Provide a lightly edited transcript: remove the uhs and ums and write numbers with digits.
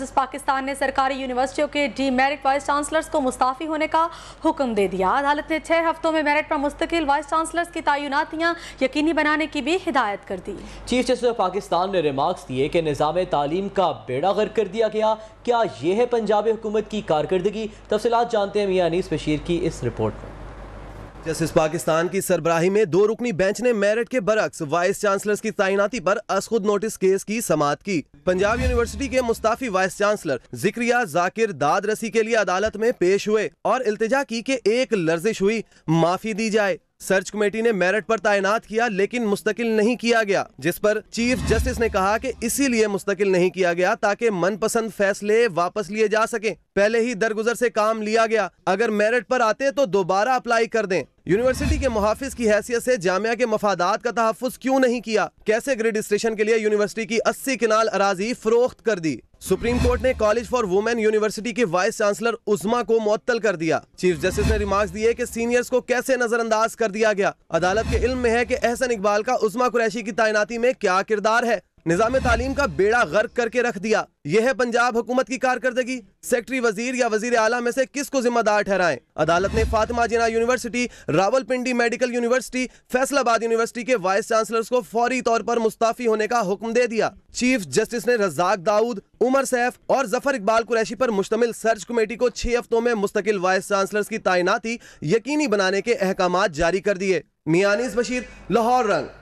पाकिस्तान ने सरकारी यूनिवर्सिटियों के डीमेरिट वाइस चांसलर्स को मुस्ताफी होने का हुक्म दे दिया। अदालत ने 6 हफ्तों में मेरिट पर मुस्तकिल वाइस चांसलर्स की तैनातियां यकीनी बनाने की भी हिदायत कर दी। चीफ जस्टिस ऑफ पाकिस्तान ने रिमार्क्स दिए कि निज़ाम तालीम का बेड़ा गर्क कर दिया गया। क्या यह है पंजाब हुकूमत की कारकर्दगी? तफसीलात जानते हैं मियां अनीस बशीर की इस रिपोर्ट में। जस्टिस पाकिस्तान की सरबराही में 2 रुकनी बेंच ने मेरिट के बरक्स वाइस चांसलर्स की तैनाती पर असखुद नोटिस केस की समाअत की। पंजाब यूनिवर्सिटी के मुस्ताफी वाइस चांसलर जिक्रिया जाकिर दाद रसी के लिए अदालत में पेश हुए और इल्तिजा की कि एक लर्जिश हुई, माफी दी जाए। सर्च कमेटी ने मेरिट पर तैनात किया लेकिन मुस्तकिल नहीं किया गया, जिस पर चीफ जस्टिस ने कहा कि इसीलिए मुस्तकिल नहीं किया गया ताकि मनपसंद फैसले वापस लिए जा सके। पहले ही दरगुजर से काम लिया गया, अगर मेरिट पर आते तो दोबारा अप्लाई कर दें। यूनिवर्सिटी के मुहाफिज की हैसियत से जामिया के मफादात का तहफ़्फ़ुज़ क्यों नहीं किया? कैसे ग्रेड स्टेशन के लिए यूनिवर्सिटी की 80 किनाल अराजी फरोख्त कर दी? सुप्रीम कोर्ट ने कॉलेज फॉर वुमेन यूनिवर्सिटी के वाइस चांसलर उस्मा को मुअत्तल कर दिया। चीफ जस्टिस ने रिमार्क्स दिए कि सीनियर्स को कैसे नजरअंदाज कर दिया गया। अदालत के इल्म में है कि एहसन इकबाल का उस्मा कुरैशी की तैनाती में क्या किरदार है। निजाम तालीम का बेड़ा गर्क करके रख दिया। यह है पंजाब हुकूमत की कारकर्दगी। सेक्रेटरी वजीर या वजीर आला में से किसको जिम्मेदार ठहराएं? अदालत ने Fatima Jinnah university, Rawalpindi medical university, Faisalabad university के वाइस चांसलर्स को फौरी तौर पर मुस्ताफी होने का हुक्म दे दिया। चीफ जस्टिस ने रज़ाक दाऊद, उमर सैफ और जफर इकबाल कुरैशी पर मुश्तमिल सर्च कमेटी को 6 हफ्तों में मुस्तकिल वाइस चांसलर्स की तैनाती यकीनी बनाने के अहकामात जारी कर दिए। मियां अनीस बशीर, लाहौर रंग।